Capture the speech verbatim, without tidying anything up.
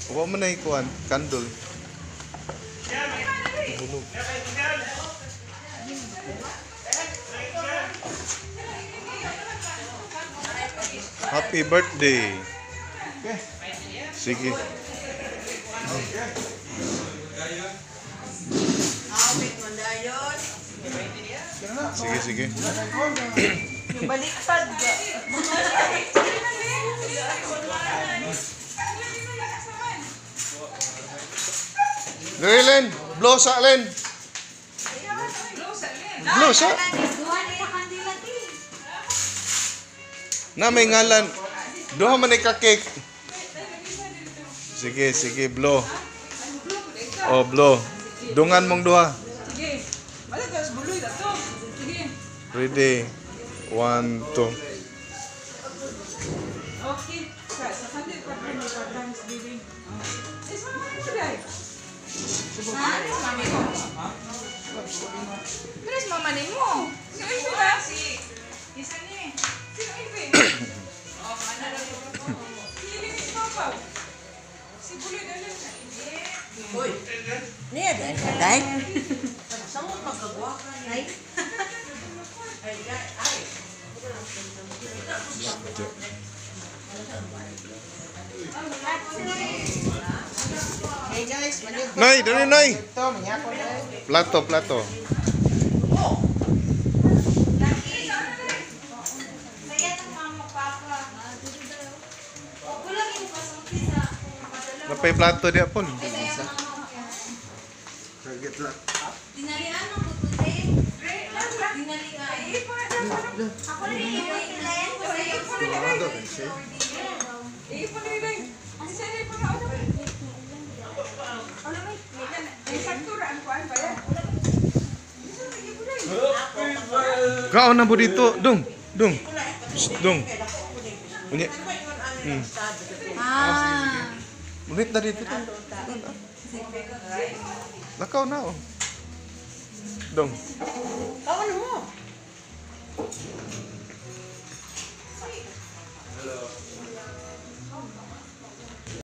Wa man ay kuan, kandol. Bulog. Happy birthday. Sige. Sige, sige. Baliktad. Dali, Len. Blow sa, Len. Blow sa. Na may ngalan. Duha man ay ka-cake. Sige, sige, blow. Oh, blow. Dungan mong duha. Sige. Wala ka sa buloy na to. Sige. Ready. One, two. Okay. Sa sa kanil pa rin for Thanksgiving. Is mo man siya. Ha? Mami ko. Bilis mama ni mo. Si Ibe na. Si isa ni. Sino Ibe? Oh, mana na ko. Hindi ni papa. Si buloy na lang. Hoy. Niya dai dai. Samo pagkagwa ka nay. Ay ay. Hey guys, manyo. Nay, dali, Nay. Plato, plato. Napay plato dia pun. Kaget lah. Dinalian mo ko today. Dinalian. Ako rin yung client ko sa iyo. Eh, panilang. Ang sanay pa na ako. Alam mo, may sakturaan ko ang bayan. Kau na po dito, dong, dong, Shh, dong. Bunyi. Hmm. Ah. Bunit na dito. Dong. Lakaw na oh. Dong. Kawan mo.